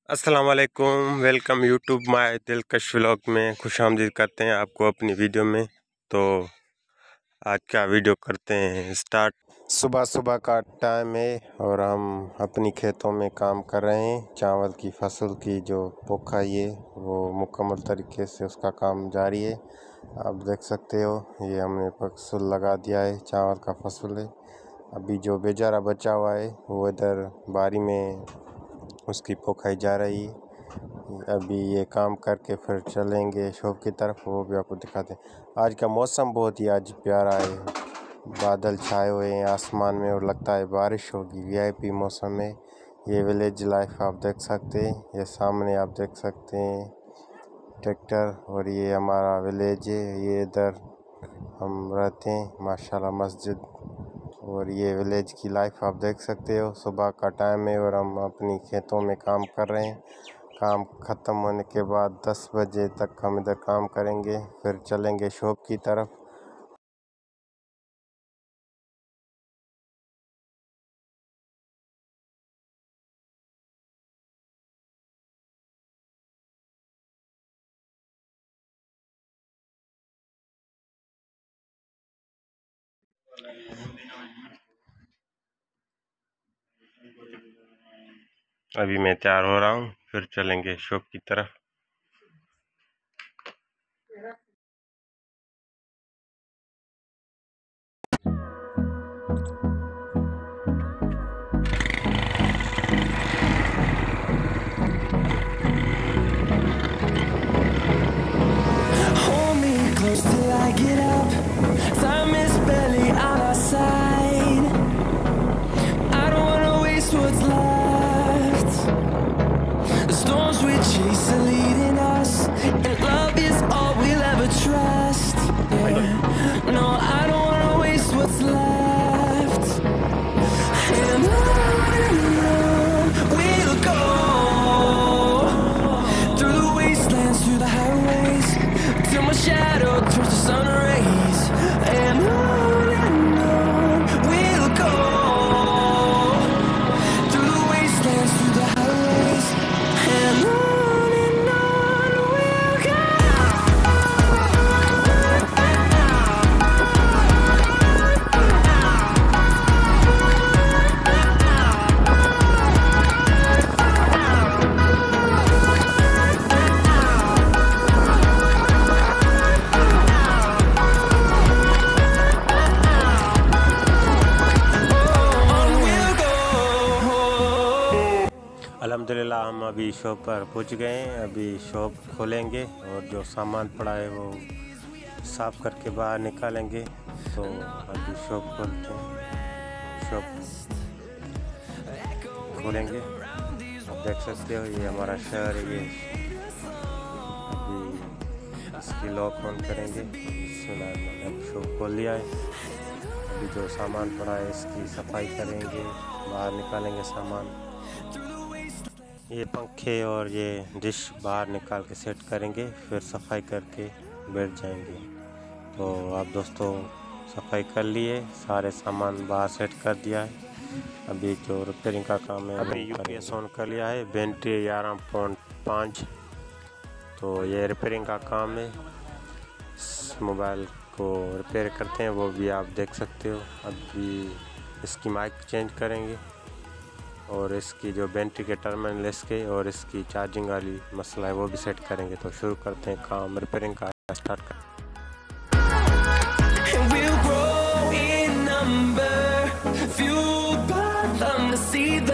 अस्सलाम वालेकुम। Welcome YouTube my Dilkash vlog में खुशामदीद करते हैं आपको अपनी वीडियो में। तो आज का वीडियो करते हैं स्टार्ट। सुबह सुबह का टाइम है और हम अपनी खेतों में काम कर रहे हैं। चावल की फसल की जो पोखाई है वो मुकम्मल तरीके से उसका काम जारी है। आप देख सकते हो ये हमने फसल लगा दिया है, चावल का फसल है। अभी जो बेचारा बचा हुआ है वो इधर बारी में उसकी पोखाई जा रही है। अभी ये काम करके फिर चलेंगे शॉप की तरफ, वो भी आपको दिखाते हैं। आज का मौसम बहुत ही आज प्यारा है, बादल छाए हुए हैं आसमान में और लगता है बारिश होगी। वीआईपी मौसम है। ये विलेज लाइफ आप देख सकते हैं, ये सामने आप देख सकते हैं ट्रैक्टर, और ये हमारा विलेज है। ये इधर हम रहते हैं माशाल्लाह मस्जिद, और ये विलेज की लाइफ आप देख सकते हो। सुबह का टाइम है और हम अपनी खेतों में काम कर रहे हैं। काम ख़त्म होने के बाद 10 बजे तक हम इधर काम करेंगे, फिर चलेंगे शॉप की तरफ। अभी मैं तैयार हो रहा हूँ, फिर चलेंगे शॉप की तरफ। Hold me close till I get up. Time is barely on our side. I don't wanna waste what's left. The storms we chase are leading us, and love is all we'll ever trust. Yeah. No, I don't wanna waste what's left. And on we'll go, through the wastelands, through the highways, till my shadow turns to sun rays. And on we'll go, through the wastelands, through the highways, and on we'll go. अल्हम्दुलिल्लाह हम अभी shop पर पहुंच गए हैं। अभी shop खोलेंगे और जो सामान पड़ा है वो साफ़ करके बाहर निकालेंगे। तो अभी शॉप खोलते हैं, शॉप खोलेंगे। आप देख सकते हो ये हमारा शहर है। ये अभी इसकी लॉक ऑन करेंगे। शॉप खोल लिया है। अभी जो सामान पड़ा है इसकी सफाई करेंगे, बाहर निकालेंगे सामान। ये पंखे और ये डिश बाहर निकाल के सेट करेंगे, फिर सफाई करके बैठ जाएंगे। तो आप दोस्तों सफाई कर लिए, सारे सामान बाहर सेट कर दिया है। अभी जो रिपेयरिंग का काम है अभी यूपीएस ऑन कर लिया है, बैटरी 11.5। तो ये रिपेयरिंग का काम है, मोबाइल को रिपेयर करते हैं, वो भी आप देख सकते हो। अभी इसकी माइक चेंज करेंगे और इसकी जो बैटरी के टर्मिनल इसके और इसकी चार्जिंग वाली मसला है वो भी सेट करेंगे। तो शुरू करते हैं काम रिपेयरिंग का, स्टार्ट करते हैं। We'll grow in number, fueled by them to see